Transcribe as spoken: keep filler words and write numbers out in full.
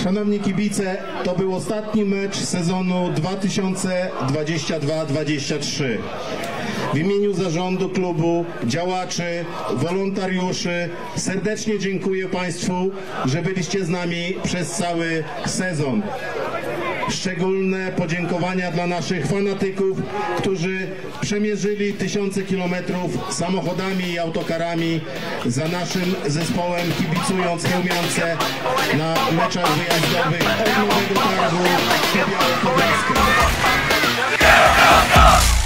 Szanowni kibice, to był ostatni mecz sezonu dwa tysiące dwudziestego drugiego dwudziestego trzeciego. W imieniu zarządu klubu, działaczy, wolontariuszy serdecznie dziękuję Państwu, że byliście z nami przez cały sezon. Szczególne podziękowania dla naszych fanatyków, którzy przemierzyli tysiące kilometrów samochodami i autokarami za naszym zespołem, kibicując Chełmiance na meczach wyjazdowych od Nowego Targu do Białego Podlaska.